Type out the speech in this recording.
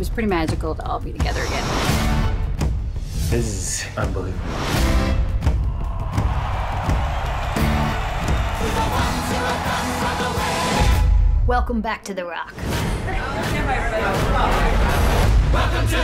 was pretty magical to all be together again. This is unbelievable. Welcome back to The Rock. Welcome to